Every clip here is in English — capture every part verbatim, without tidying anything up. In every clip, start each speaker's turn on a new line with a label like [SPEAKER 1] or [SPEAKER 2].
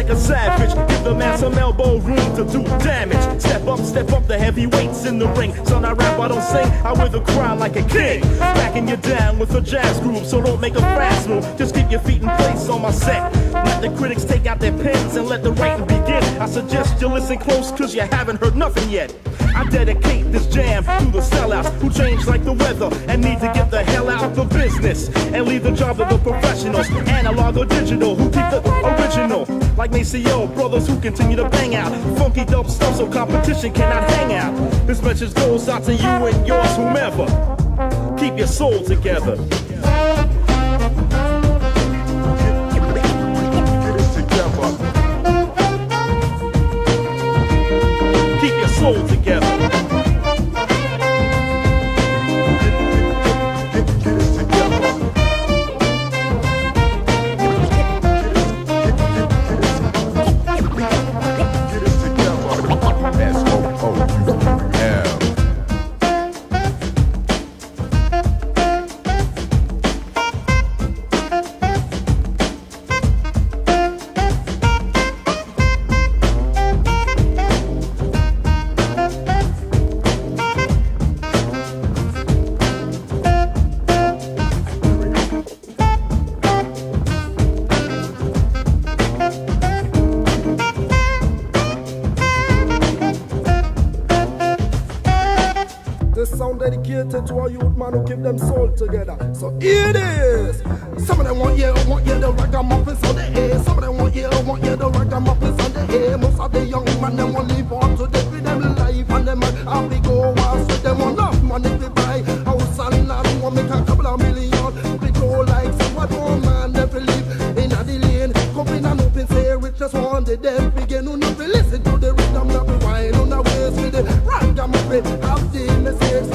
[SPEAKER 1] like a savage. Give the man some elbow room to do damage. Step up, step up, the heavyweights in the ring. Son, I rap, I don't sing, I wear the crown like a king. Backing you down with a jazz groove, so don't make a fast move. Just keep your feet in place on my set. Let the critics take out their pens and let the writing begin. I suggest you listen close, cause you haven't heard nothing yet. I dedicate this jam to the sellouts who change like the weather and need to get the hell out of the business and leave the job to the professionals, analog or digital, who keep the original. Like Maceo, brothers who continue to bang out funky dope stuff so competition cannot hang out. This message goes out to you and yours, whomever. Keep your soul together. Keep your soul together.
[SPEAKER 2] Dedicated to our youth man who keep them soul together. So here it is. Some of them want you, want you the ragamuffins on the air. Some of them want you, want you the ragamuffins on the air. Most of the young man them want live on to death with them life and them have to go out with them want enough money to buy house and land. Want make a couple of million. We go like some what one man never live in a the lane. Come in and open say rich just want the death begin. Who not listen to the rhythm, not be wine on the waist with the ragamuffin. Have the message.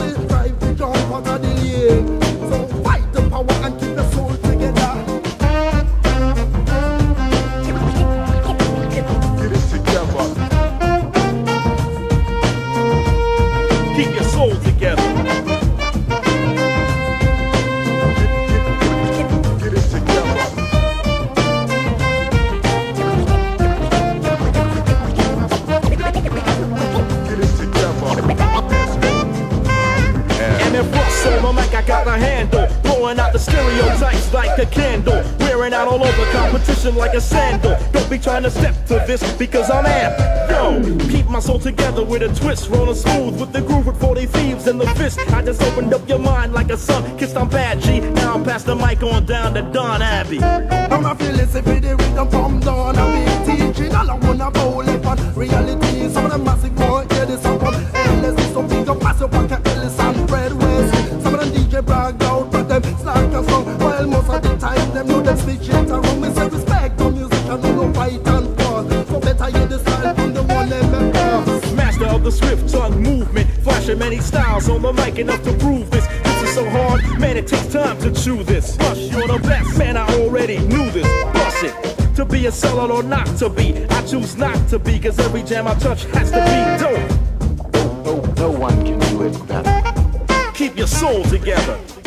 [SPEAKER 2] So fight the power and keep the soul together. Get it together.
[SPEAKER 1] Keep your soul together.
[SPEAKER 2] Get it together. Get it together.
[SPEAKER 1] And if what's on the mic, I got a handle, blowing out the stereotypes like a candle, wearing out all over competition like a sandal. Don't be trying to step to this because I'm amped. Yo, keep my soul together with a twist, rolling smooth with the groove with forty thieves in the fist. I just opened up your mind like a sun kissed on bad G. Now I'm past the mic on down to Don Abbey.
[SPEAKER 2] I'm not feeling sick with the rhythm from Don Abbey. Teaching all I wanna bowl it on reality. Some of the massive won't hear this song from L S D. So big up massive pocket Ellis and Fred West. Some of them D J brag out, but them slack a song. While most of the time them know them speech it around. Me say respect to musician who no fight and fall. So better hear the style from the one them members.
[SPEAKER 1] Master of the swift tongue movement, flashing many styles on the mic enough to prove this. This is so hard, man, it takes time to chew this. Rush, you're the best, man, I already knew this. Bust it. To be a sellout or not to be, I choose not to be, cause every jam I touch has to be dope.
[SPEAKER 3] No, no one can do it better.
[SPEAKER 1] Keep your soul together.